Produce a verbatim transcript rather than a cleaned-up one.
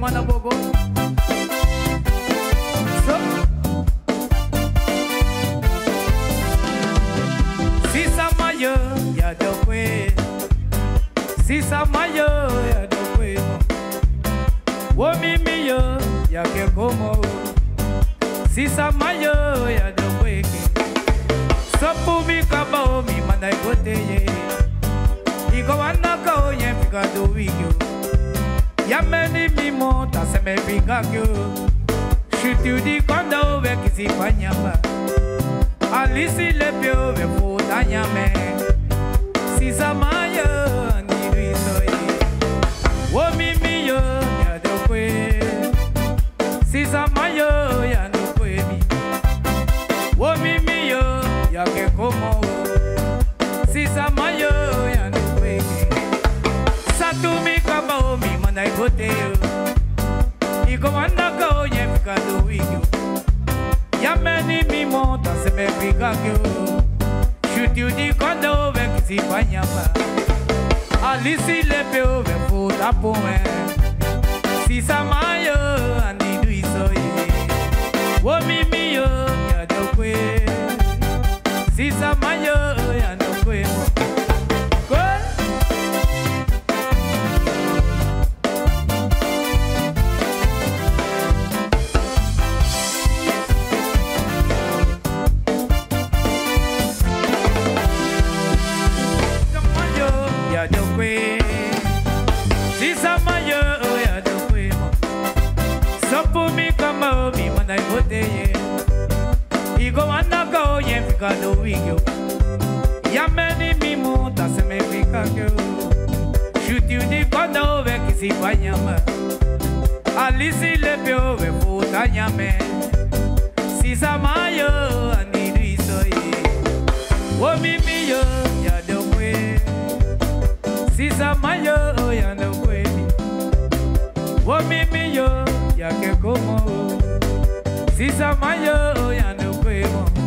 mana bogo. So, si sama yo ya do kwe, si sama yo ya do kwe. Wo mi mi yo ya ke como, si sama yo ya do kwe. Sopu mi kaba mi manai kote ye, iko wana ka oye fika do wigyo. Yameni mi monta se me fika kyo, shutu di kondo ve kisi panyamba. Alisi le pio ve futa nyame, si sama yo ni risoye. Wo mi mi yo ya do kwe, si sama yo ya do kwe mi. Wo mi mi yo ya que como, si sama yo ya no kwe. Satu mi kaba mi manai kote yo, iko wana ka oye fika do wigyo. Yameni mi monta se me fika kyo, shutu di kondo ve kisi panyamba. Alisi le peo ve futa pome, si sama yo andi du isoye. Wo mi mi yo ya do kwe, si sama yo ya no kwe. Si sama yo ya do kwe, sopu mi kama mi manai kote ye, iko wana ka oye fika do wigyo. Yameni mi monta se me fika kyo, shutu di kondo ve kisi panyama. Alisi le pio ve futa nyame, si sama yo ani risoye. Wo mi mi yo ya do kwe, si sama yo ya do kwe mi. Wo mi mi yo ya que como, si sama yo ya do kwe mo.